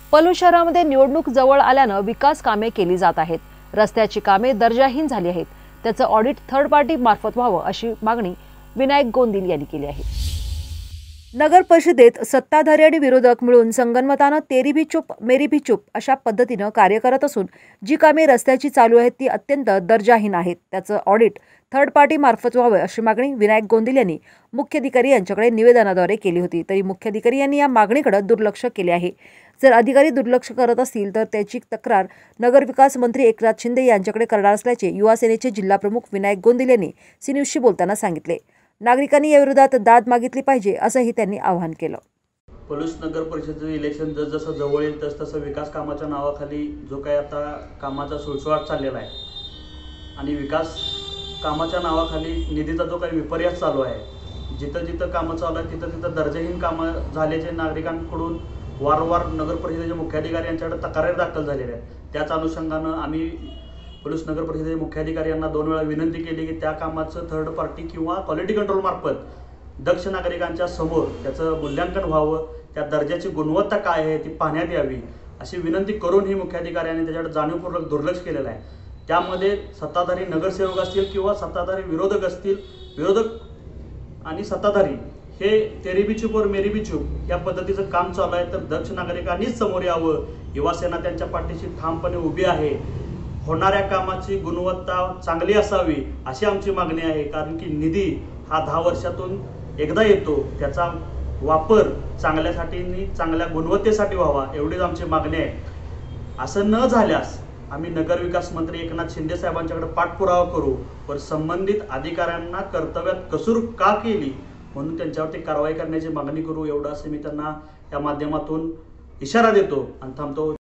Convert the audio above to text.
पलूस शहरामध्ये निवडणूक जवळ आल्यानं विकास कामे केली जात आहेत. रस्त्याची कामे दर्जाहीन झाली आहेत. त्याचं ऑडिट थर्ड पार्टी मार्फत व्हावं अशी मागणी विनायक गोंदिल यांनी केली आहे. नगर परिषदेत सत्ताधारी आणि विरोधक मिळून संगनमतानं तेरी भी चुप मेरी भी चुप अशा पद्धतीनं कार्य करत असून जी कामे रस्त्याची चालू आहेत ती अत्यंत दर्जाहीन आहेत. त्याचं ऑडिट थर्ड पार्टी मार्फत व्हावं अशी मागणी विनायक गोंदिल यांनी मुख्याधिकारी यांच्याकडे निवेदनाद्वारे केली होती. तरी मुख्याधिकारी यांनी या मागणीकडे दुर्लक्ष केले आहे. जर अधिकारी दुर्लक्ष करत असतील तर त्याची तक्रार नगरविकास मंत्री एकनाथ शिंदे यांच्याकडे करणार असल्याचे युवा सेनेचे जिल्हाप्रमुख विनायक गोंदिल यांनी सी न्यूजशी बोलताना सांगितले. नागरिकांनी याविरोधात दाद मागितली पाहिजे असंही त्यांनी आवाहन केलं. पलूस नगर परिषदेचे इलेक्शन जसं जवळ येईल तसं विकास कामाच्या नावाखाली जो काही आता कामाचा सुळसुळाट चाललेला आहे आणि विकास कामाच्या नावाखाली निधीचा जो काही विपर्यास चालू आहे, जिथं जिथं कामं चालू आहेत तिथं तिथं दर्जाहीन कामं झाल्याचे नागरिकांकडून वारंवार नगर परिषदेचे मुख्याधिकारी यांच्याकडे तक्रारी दाखल झालेल्या आहेत. त्याच अनुषंगानं आम्ही पलूस नगर परिषदेचे मुख्याधिकारी यांना 2 वेळा विनंती केली की त्या कामाचं थर्ड पार्टी किंवा क्वालिटी कंट्रोल मार्फत दक्ष नागरिकांच्या समोर त्याचं मूल्यांकन व्हावं, त्या दर्जाची गुणवत्ता काय आहे ती पाहण्यात यावी अशी विनंती करून ही मुख्याधिकाऱ्यांनी त्याच्याकडे जाणीवपूर्वक दुर्लक्ष केलेलं आहे. त्यामध्ये सत्ताधारी नगरसेवक असतील किंवा सत्ताधारी विरोधक असतील, विरोधक आणि सत्ताधारी हे तेरी भी चूप और मेरी भी चूप या पद्धतीचं काम चालू आहे. तर दक्ष नागरिकांनीच समोर यावं. युवा सेना त्यांच्या पाठीशी ठामपणे उभी आहे. होणाऱ्या कामाची गुणवत्ता चांगली असावी अशी आमची मागणी आहे. कारण की निधी हा 10 वर्षातून एकदा येतो, त्याचा वापर चांगल्यासाठी चांगल्या गुणवत्तेसाठी व्हावा एवढीच आमची मागणी आहे. असं न झाल्यास आम्ही नगरविकास मंत्री एकनाथ शिंदे साहेबांच्याकडे पाठपुरावा करू व संबंधित अधिकाऱ्यांना कर्तव्यात कसूर का केली म्हणून त्यांच्यावरती कारवाई करण्याची मागणी करू. एवढं असं मी त्यांना या माध्यमातून इशारा देतो आणि थांबतो.